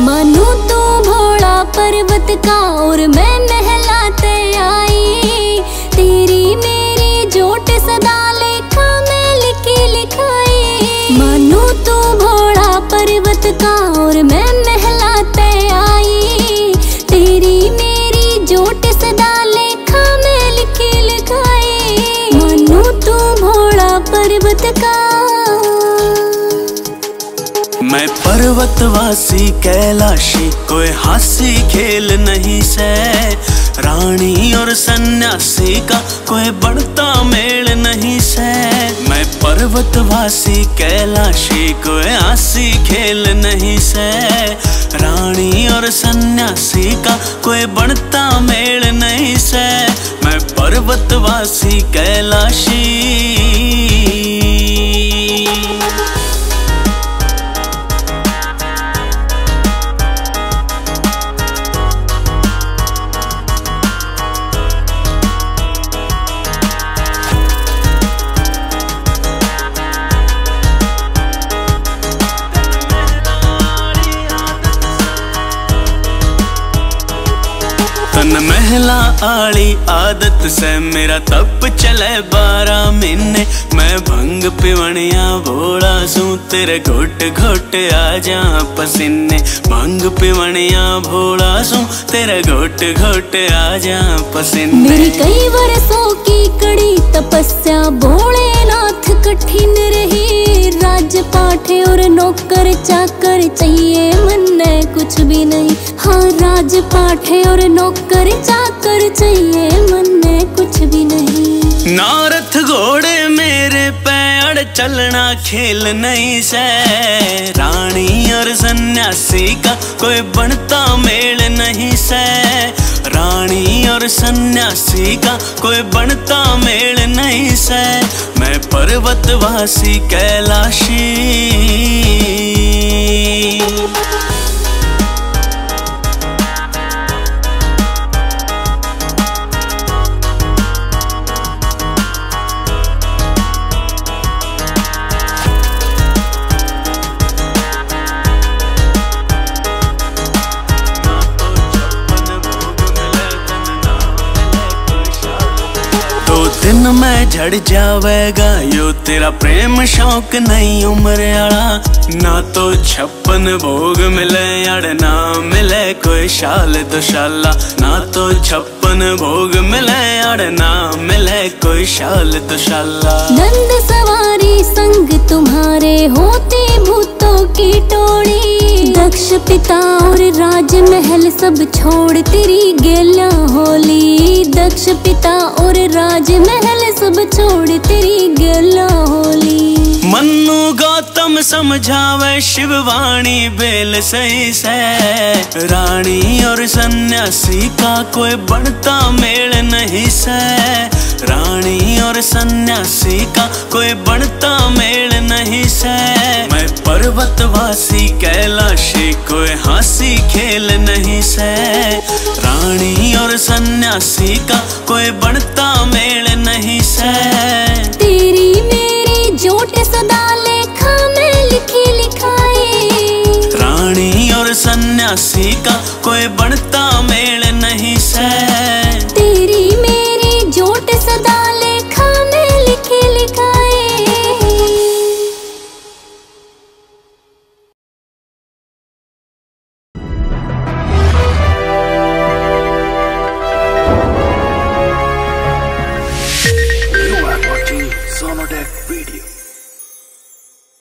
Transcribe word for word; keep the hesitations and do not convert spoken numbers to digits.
मानो तू भोला पर्वत का और मैं नहलाते आई। तेरी मेरी जोट सदा लेखा में लिखी लिखाई। मानो तू भोला पर्वत का और मैं नहलाते आई। तेरी मेरी जोट सदा लेखा में लिखी लिखाई। मानो तू भोला पर्वत का। मैं पर्वतवासी कैलाशी कोई हासी खेल नहीं से। रानी और सन्यासी का कोई बढ़ता मेल नहीं से। मैं पर्वतवासी कैलाशी कोई हासी खेल नहीं से। रानी और सन्यासी का कोई बढ़ता मेल नहीं से। मैं पर्वतवासी कैलाशी। तन महला आली आदत से मेरा तप चले बारह महीने। मैं भंग पिवनिया भोला सू तेरे घोट घोट आ जा पसीने। भंग पिवनिया भोला सू तेरे घोट घोट आ जा पसीने। मेरी कई वर्षों की कड़ी तपस्या भोलेनाथ कठिन रही। राज पाठ और नौकर चाकर चाहिए मन में कुछ भी नहीं। हाँ राज पाठ और नौकर चाकर चाहिए मन में कुछ भी नहीं। नारथ घोड़े मेरे पैर चलना खेल नहीं से। रानी और सन्यासी का कोई बनता मेल नहीं से। रानी और सन्यासी का कोई बनता मेल नहीं से। मैं पर्वतवासी कैलाशी। दिन में झड़ जावेगा यो तेरा प्रेम शौक नहीं उम्र आला। ना तो छप्पन भोग मिले अड़ ना मिले कोई शाल दुशाला। ना तो छप्पन भोग मिले अड़ ना मिले कोई शाल दुशाला। नंद सवारी संग तुम्हारे होते भूतों की टोली। दक्ष पिता और राजमहल सब छोड़ तेरी गेला होली। दक्ष पिता और राजमहल सब छोड़ तेरी गेला होली। मन्नु गौतम समझावे शिववाणी बेल सही से। रानी और सन्यासी का कोई बढ़ता मेल नहीं से। रानी और सन्यासी का कोई बढ़ता मेल नहीं से। मैं पर्वतवासी कैलाशी कोई हासी खेल नहीं से। रानी और सन्यासी का कोई बढ़ता मेल नहीं से। तेरी मेरी जोट सदा लेखा में लिखी लिखाई। रानी और सन्यासी का कोई बढ़ता